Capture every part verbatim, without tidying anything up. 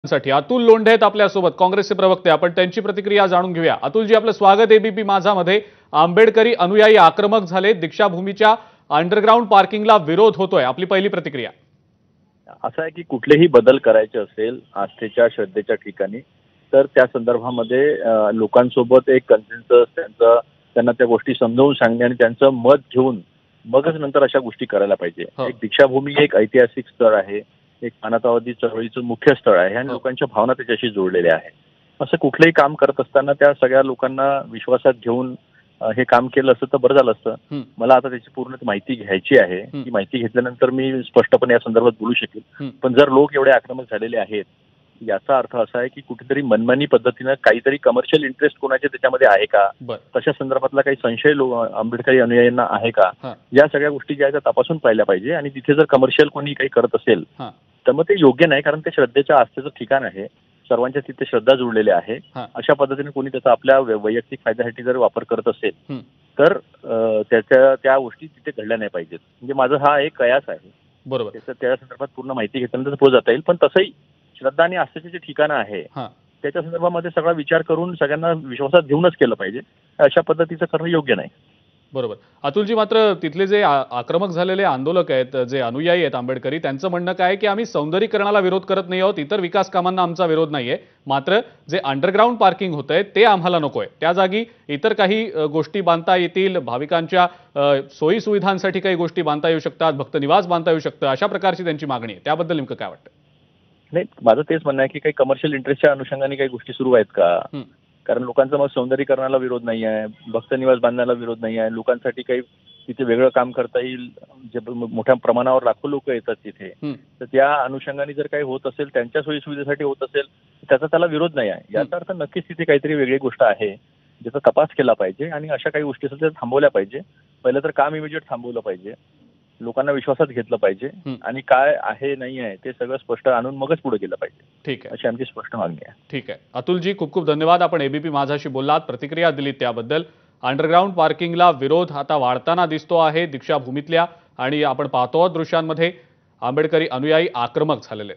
साठी अतुल लोंढे आहेत आपल्यासोबत, काँग्रेसचे प्रवक्ते. आपण त्यांची प्रतिक्रिया जाणून घेऊया. अतुलजी, आपलं स्वागत एबीपी माझामध्ये. आंबेडकरी अनुयायी आक्रमक झाले, दीक्षाभूमीच्या अंडरग्राउंड पार्किंगला विरोध होतोय. आपली पहिली प्रतिक्रिया. असं आहे की कुठलेही बदल करायचे असेल आस्थेच्या श्रद्धेच्या ठिकाणी तर त्या संदर्भामध्ये लोकांसोबत एक कन्सेन्सस त्यांचं त्यांना त्या गोष्टी समजावून सांगणे आणि त्यांचं मत घेऊन मगच नंतर अशा गोष्टी करायला पाहिजे. एक दीक्षाभूमी एक ऐतिहासिक स्थळ आहे, एक मानवतावादी चळवळीचं मुख्य स्थळ आहे आणि लोकांच्या भावना त्याच्याशी जोडलेल्या आहेत. असं कुठलंही काम करत असताना त्या सगळ्या लोकांना विश्वासात घेऊन हे काम केलं असतं तर बरं झालं असतं. मला आता त्याची पूर्ण माहिती घ्यायची आहे. ती माहिती घेतल्यानंतर मी स्पष्टपणे या संदर्भात बोलू शकेल. पण जर लोक एवढे आक्रमक झालेले आहेत याचा अर्थ असा आहे की कुठेतरी मनमानी पद्धतीनं काहीतरी कमर्शियल इंटरेस्ट कोणाचे त्याच्यामध्ये आहे का, तशा संदर्भातला काही संशय आंबेडकरी अनुयायांना आहे का, या सगळ्या गोष्टी ज्या आहेत त्या तपासून पाहिल्या पाहिजे. आणि तिथे जर कमर्शियल कोणी काही करत असेल तर मग ते योग्य नाही, कारण ते श्रद्धेच्या आस्थेचं ठिकाण आहे. सर्वांच्या तिथे श्रद्धा जुळलेल्या आहे. अशा पद्धतीने कोणी त्याचा आपल्या वैयक्तिक फायद्यासाठी जर वापर करत असेल तर त्याच्या त्या गोष्टी तिथे घडल्या नाही पाहिजेत. म्हणजे माझा हा एक कयास आहे. बरोबर. त्याच्या त्या संदर्भात पूर्ण माहिती घेतल्यानंतर पुढे जाता येईल. पण तसंही श्रद्धा आणि आस्थेचे जे ठिकाण आहे त्याच्या संदर्भामध्ये सगळा विचार करून सगळ्यांना विश्वासात घेऊनच केलं पाहिजे. अशा पद्धतीचं करणं योग्य नाही. बरोबर. अतुलजी, मात्र तिथले जे आक्रमक झालेले आंदोलक आहेत, जे अनुयायी आहेत आंबेडकरी, त्यांचं म्हणणं काय की आम्ही सौंदर्यीकरणाला विरोध करत नाही आहोत, इतर विकास कामांना आमचा विरोध नाहीये, मात्र जे अंडरग्राउंड पार्किंग होतंय ते आम्हाला नकोय. त्या जागी इतर काही गोष्टी बांधता येतील, भाविकांच्या सोयी सुविधांसाठी काही गोष्टी बांधता येऊ शकतात, भक्त निवास बांधता येऊ शकतं, अशा प्रकारची त्यांची मागणी आहे. त्याबद्दल नेमकं काय वाटतं? नाही, माझं तेच म्हणणं आहे की काही कमर्शियल इंटरेस्टच्या अनुषंगाने काही गोष्टी सुरू आहेत का? कारण लोकांचं मग सौंदर्यीकरणाला विरोध नाही आहे, भक्त निवास बांधण्याला विरोध नाही आहे, लोकांसाठी काही तिथे वेगळं काम करता येईल, जे मोठ्या प्रमाणावर लाखो लोक येतात तिथे, तर त्या अनुषंगाने जर काही होत असेल, त्यांच्या सोयी सुविधेसाठी होत असेल, त्याचा त्याला विरोध नाही आहे. याचा अर्थ नक्कीच तिथे काहीतरी वेगळी गोष्ट आहे ज्याचा तपास केला पाहिजे आणि अशा काही गोष्टी असेल त्या थांबवल्या पाहिजे. पहिलं तर काम इमिजिएट थांबवलं पाहिजे, लोकांना विश्वासात घेतलं पाहिजे आणि काय आहे नाही आहे ते सगळं स्पष्ट आणून मगच पुढे गेलं पाहिजे. ठीक आहे, अशी आमची स्पष्ट मागणी आहे. ठीक आहे अतुलजी, खूप खूप धन्यवाद. आपण एबीपी माझाशी बोललात, प्रतिक्रिया दिलीत त्याबद्दल. अंडरग्राउंड पार्किंगला विरोध आता वाढताना दिसतो आहे दीक्षाभूमीतल्या, आणि आपण पाहतो दृश्यांमध्ये आंबेडकरी अनुयायी आक्रमक झालेले.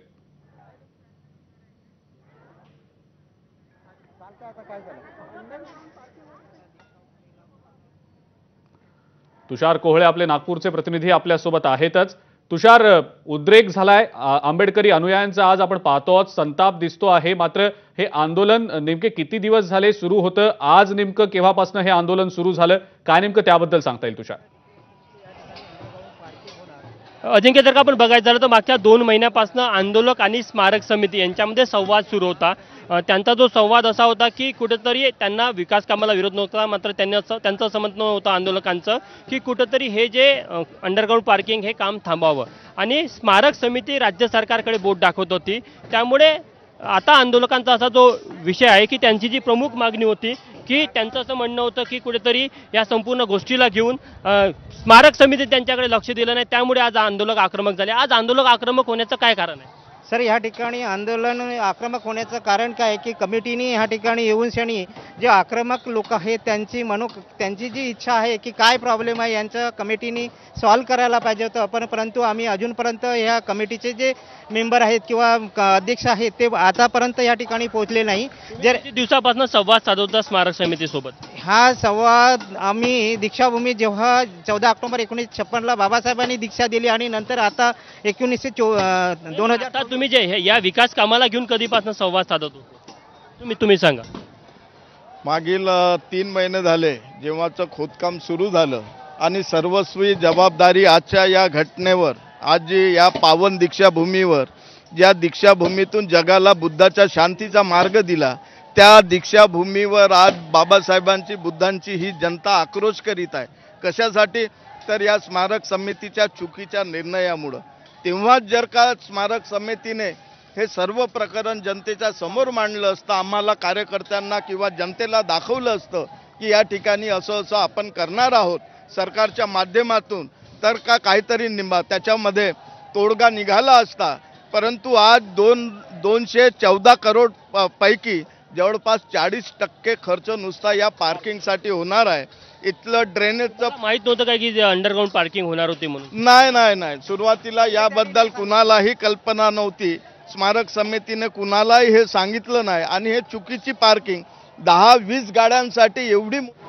तुषार कोहळे आपले नागपूरचे प्रतिनिधी आपल्यासोबत आहेतच. तुषार, उद्रेक झालाय आंबेडकरी अनुयायांचा, आज आपण पाहतो संताप दिसतो आहे, मात्र हे आंदोलन नेमके किती दिवस झाले सुरू होतं, आज नेमकं केव्हापासून हे आंदोलन सुरू झालं, काय नेमकं त्याबद्दल सांगता येईल तुषार? अजिंक्य, जर का आपण बघायचं झालं तर मागच्या दोन महिन्यापासून आंदोलक आणि स्मारक समिती यांच्यामध्ये संवाद सुरू होता. त्यांचा जो संवाद असा होता की कुठेतरी त्यांना विकास कामाला विरोध नव्हता, मात्र त्यांनी असं त्यांचं असं म्हणणं होतं आंदोलकांचं की कुठेतरी हे जे अंडरग्राउंड पार्किंग हे काम थांबावं, आणि स्मारक समिती राज्य सरकारकडे बोट दाखवत होती. त्यामुळे आता आंदोलकांचा असा जो विषय आहे की त्यांची जी प्रमुख मागणी होती की त्यांचं असं म्हणणं होतं की कुठेतरी या संपूर्ण गोष्टीला घेऊन स्मारक समिती त्यांच्याकडे लक्ष दिलं नाही, त्यामुळे आज आंदोलक आक्रमक झाले. आज आंदोलक आक्रमक होण्याचं काय कारण आहे? सर, ह्या ठिकाणी आंदोलन आक्रमक होण्याचं कारण काय आहे की कमिटीने ह्या ठिकाणी येऊन शनी जे आक्रमक लोक आहेत त्यांची मनो त्यांची जी इच्छा आहे की काय प्रॉब्लेम आहे यांचं कमिटीने सॉल्व्ह करायला पाहिजे होतं, पण परंतु आम्ही अजूनपर्यंत ह्या कमिटीचे जे मेंबर आहेत किंवा अध्यक्ष आहेत ते आतापर्यंत या ठिकाणी पोहोचले नाही. जर दिवसापासून संवाद साधवता स्मारक समितीसोबत, हा संवाद आम्ही दीक्षाभूमी जेव्हा चौदा ऑक्टोबर एकोणीसशे छप्पनला बाबासाहेबांनी दीक्षा दिली आणि नंतर आता एकोणीसशे चो दोन हजार तुम्ही जे या विकास कामाला घेऊन कधीपासून संवाद साधत होतो तुम्ही तुम्ही सांगा. मागील तीन महिने झाले जेव्हाचं खोदकाम सुरू झालं आणि सर्वस्वी जबाबदारी आजच्या या घटनेवर, आज जी या पावन दीक्षाभूमीवर, ज्या दीक्षाभूमीतून जगाला बुद्धाच्या शांतीचा मार्ग दिला, त्या दीक्षाभूमीवर आज बाबासाहेबांची बुद्धांची ही जनता आक्रोश करीत आहे. कशासाठी? तर या स्मारक समितीच्या चुकीच्या निर्णयामुळं. तेव्हाच जर का स्मारक समितीने हे सर्व प्रकरण जनतेच्या समोर मांडलं असतं, आम्हाला कार्यकर्त्यांना किंवा जनतेला दाखवलं असतं की या ठिकाणी असं असं आपण करणार आहोत सरकारच्या माध्यमातून, तर का काहीतरी निंबा त्याच्यामध्ये तोडगा निघाला असता. परंतु आज दोन दोनशे चौदा करोड पैकी जवळपास चाळीस टक्के खर्च नुसता या पार्किंगसाठी होणार आहे. इथलं ड्रेनेजचं माहित नव्हतं काय की अंडरग्राउंड पार्किंग होणार होती म्हणून? नाही नाही नाही सुरुवातीला याबद्दल कुणालाही कल्पना नव्हती. स्मारक समितीने कुणालाही हे सांगितलं नाही आणि हे चुकीची पार्किंग दहा वीस गाड्यांसाठी एवढी